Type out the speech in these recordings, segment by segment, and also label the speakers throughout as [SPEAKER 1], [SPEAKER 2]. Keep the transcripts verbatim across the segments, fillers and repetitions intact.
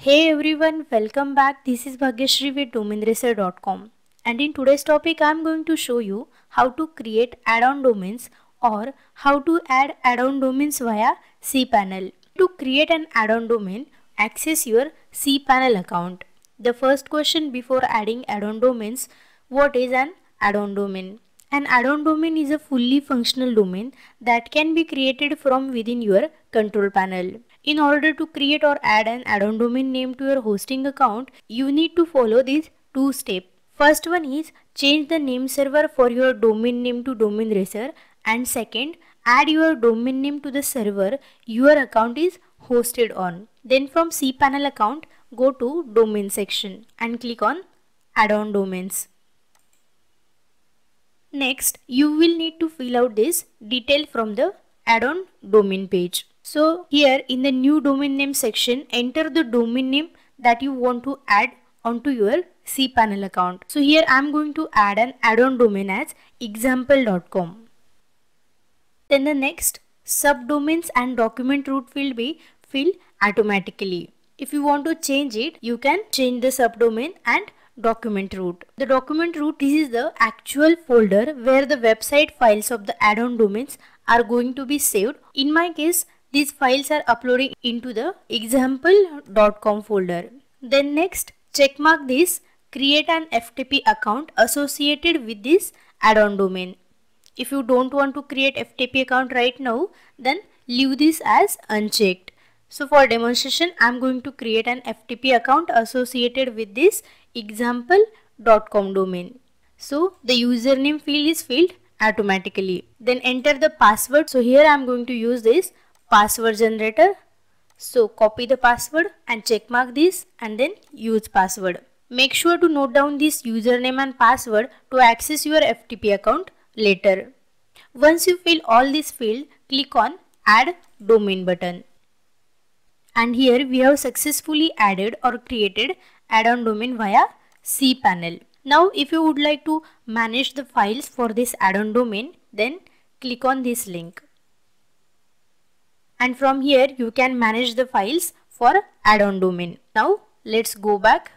[SPEAKER 1] Hey everyone, welcome back. This is Bhagyashree with domain racer dot com, and in today's topic I am going to show you how to create add-on domains or how to add add-on domains via cPanel. To create an add-on domain, access your cPanel account. The first question before adding add-on domains: what is an add-on domain? An add-on domain is a fully functional domain that can be created from within your control panel. In order to create or add an add-on domain name to your hosting account, you need to follow these two steps. First one is change the name server for your domain name to Domain Racer, and second, add your domain name to the server your account is hosted on. Then from cPanel account, go to Domain section and click on Add-on Domains. Next, you will need to fill out this detail from the add-on domain page. So here in the new domain name section, enter the domain name that you want to add onto your cPanel account. So here I am going to add an add-on domain as example dot com. Then the next, subdomains and document root will be filled automatically. If you want to change it, you can change the subdomain and document root. The document root, this is the actual folder where the website files of the add-on domains are going to be saved. In my case, these files are uploading into the example dot com folder. Then next, checkmark this, create an F T P account associated with this add-on domain. If you don't want to create F T P account right now, then leave this as unchecked. So for demonstration, I am going to create an F T P account associated with this example dot com domain. So the username field is filled automatically. Then enter the password. So here I am going to use this password generator. So copy the password and checkmark this and then use password. Make sure to note down this username and password to access your F T P account later. Once you fill all this field, click on Add Domain button. And here we have successfully added or created add-on domain via cPanel. Now if you would like to manage the files for this add-on domain, then click on this link. And from here you can manage the files for add-on domain. Now let's go back.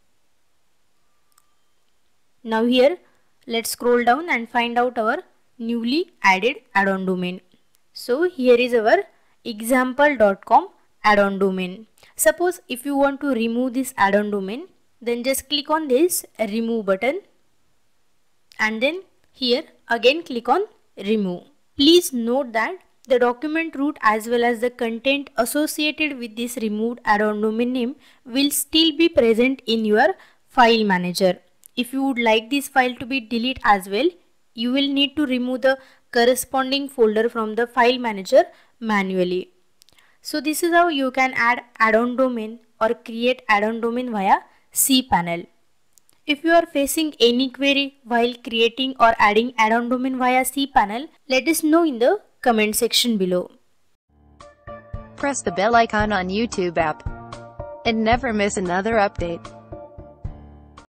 [SPEAKER 1] Now here let's scroll down and find out our newly added add-on domain. So here is our example dot com add-on domain. Suppose if you want to remove this add-on domain, then just click on this remove button and then here again click on remove. Please note that the document root as well as the content associated with this removed add-on domain name will still be present in your file manager. If you would like this file to be deleted as well, you will need to remove the corresponding folder from the file manager manually. So this is how you can add add-on domain or create add-on domain via cPanel. If you are facing any query while creating or adding add-on domain via cPanel, let us know in the comment section below.
[SPEAKER 2] Press the bell icon on YouTube app and never miss another update.